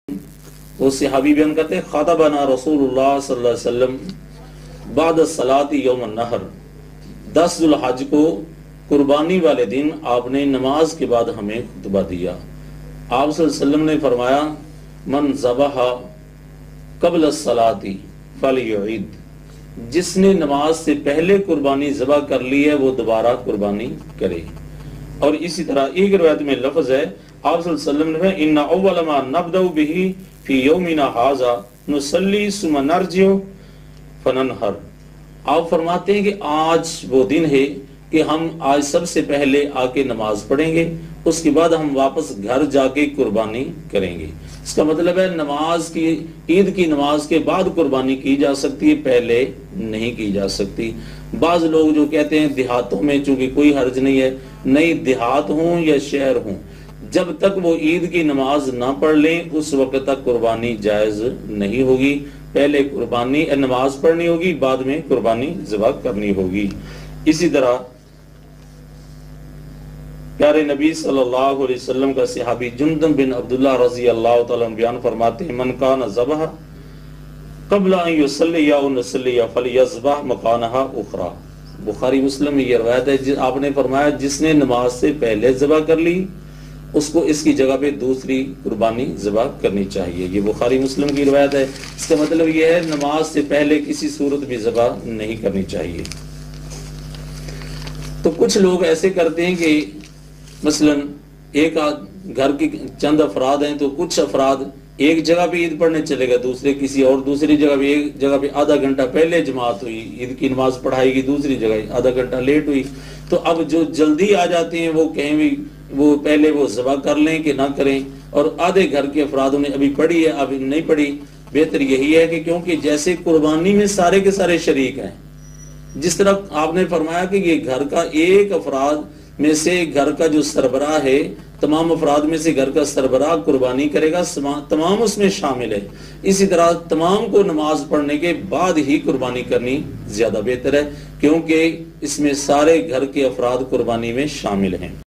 وہ صحابی بیان کرتے ہیں خطبنا رسول اللہ صلی اللہ علیہ وسلم بعد الصلاۃ یوم النحر، 10 ذو الحج کو قربانی والے دن آپ نے نماز کے بعد ہمیں خطبہ دیا۔ آپ صلی اللہ علیہ وسلم نے فرمایا من ذبح قبل الصلاۃ فلیعید، جس نے نماز سے پہلے قربانی ذبح کر لی ہے وہ دوبارہ قربانی کرے۔ اور اسی طرح ایک روایت میں لفظ ہے آپ صلی اللہ علیہ وسلم نے ان اول ما نبدأ به فی یومنا ھذا نصلی ثم نرجع فننحر، آپ فرماتے ہیں کہ آج وہ دن ہے کہ ہم آج سب سے پہلے آ کے نماز پڑھیں گے، اس کے بعد ہم واپس گھر جا کے قربانی کریں گے۔ اس کا مطلب ہے نماز کی، عید کی نماز کے بعد قربانی کی جا سکتی ہے، پہلے نہیں کی جا سکتی۔ بعض لوگ جو کہتے ہیں دیہاتوں میں چونکہ کوئی حرج نہیں ہے، نئی دیہات ہوں یا شہر ہوں، جب تک وہ عید کی نماز نہ پڑھ لیں اس وقت تک قربانی جائز نہیں ہوگی، پہلے قربانی نماز پڑھنی ہوگی، بعد میں قربانی ذبح کرنی ہوگی۔ اسی طرح پیارے نبی صلی اللہ علیہ وسلم کا صحابی جندب بن عبداللہ رضی اللہ تعالیٰ عنہ بیان فرماتے ہیں من کان ذبح قبل ان یصلی او نصلی فلیذبح مکانہا اخری، بخاری مسلم میں یہ روایت ہے، آپ نے فرمایا جس نے نماز سے پہلے ذبح کر لی اس کو اس کی جگہ پہ دوسری قربانی ذبح کرنی چاہیے۔ یہ بخاری مسلم کی روایت ہے۔ اس کا مطلب یہ ہے نماز سے پہلے کسی صورت بھی ذبح نہیں کرنی چاہیے۔ تو کچھ لوگ ایسے کرتے ہیں کہ مثلا ایک گھر کے چند افراد ہیں تو کچھ افراد ایک جگہ پہ عید پڑھنے چلے گا، دوسرے کسی اور دوسری جگہ پہ، ایک جگہ پہ آدھا گھنٹہ پہلے جماعت ہوئی، عید کی نماز پڑھائی گی، دوسری جگہ آدھا گھنٹہ لیٹ ہوئی، تو اب جو جلدی آ جاتے ہیں وہ کہیں بھی وہ پہلے وہ ذبح کر لیں کہ نہ کریں، اور آدھے گھر کے افرادوں نے ابھی پڑھی ہے ابھی نہیں پڑھی۔ بہتر یہی ہے کہ کیونکہ جیسے قربانی میں سارے کے سارے شریک ہیں، جس طرح آپ نے فرمایا کہ یہ گھر کا ایک افراد میں سے گھر کا جو سربراہ ہے، تمام افراد میں سے گھر کا سربراہ قربانی کرے گا، تمام اس میں شامل ہے، اسی طرح تمام کو نماز پڑھنے کے بعد ہی قربانی کرنی زیادہ بہتر ہے، کیونکہ اس میں سارے گھر کے افراد قربانی میں شامل ہیں۔